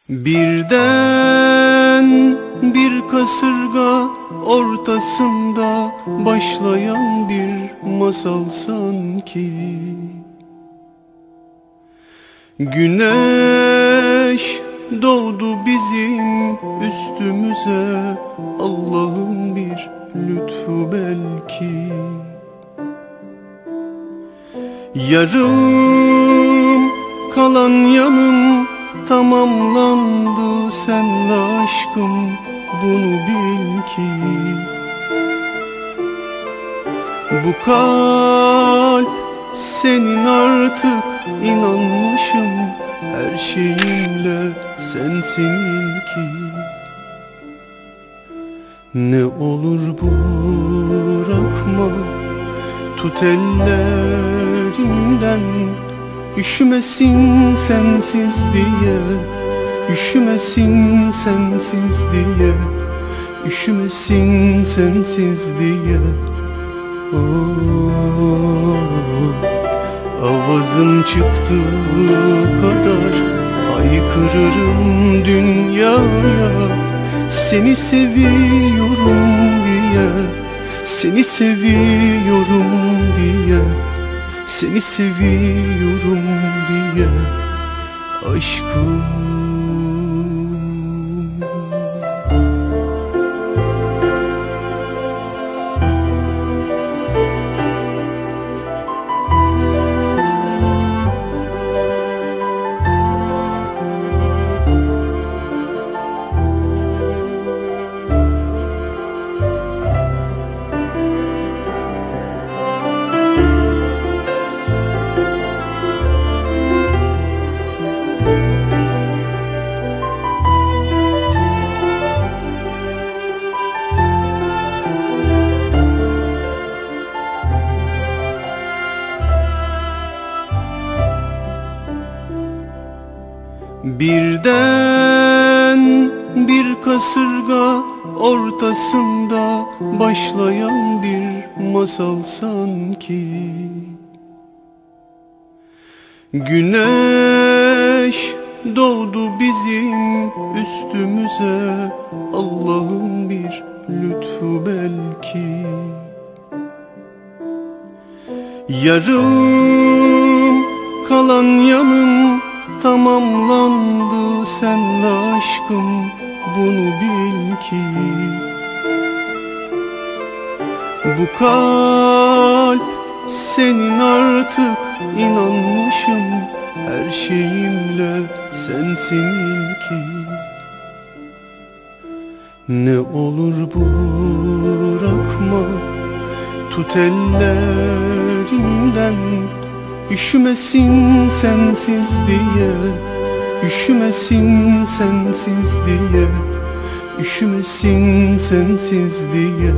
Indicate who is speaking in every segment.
Speaker 1: Birden bir kasırga ortasında başlayan bir masal sanki. Güneş doğdu bizim üstümüze, Allah'ın bir lütfu belki. Yarım kalan yanım tamamlandı senle aşkım, bunu bil ki. Bu kalp senin, artık inanmışım, her şeyimle sensin ki. Ne olur bırakma, tut ellerimden, üşümesin sensiz diye, üşümesin sensiz diye, üşümesin sensiz diye. Avazım çıktığı kadar haykırırım dünyaya, seni seviyorum diye, seni seviyorum diye, seni seviyorum diye aşkım. Birden bir kasırga ortasında başlayan bir masal sanki. Güneş doğdu bizim üstümüze, Allah'ın bir lütfu belki. Yarım kalan yanım tamamlandı senle aşkım, bunu bil ki. Bu kalp senin, artık inanmışım, her şeyimle sensin ki. Ne olur bırakma, tut ellerimden, üşümesin sensiz diye, üşümesin sensiz diye, üşümesin sensiz diye.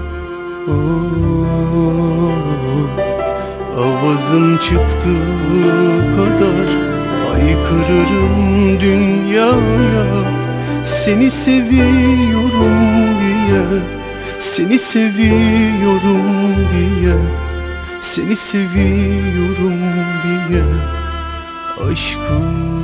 Speaker 1: Avazım çıktığı kadar haykırırım dünyaya, seni seviyorum diye, seni seviyorum diye, seni seviyorum diye aşkım.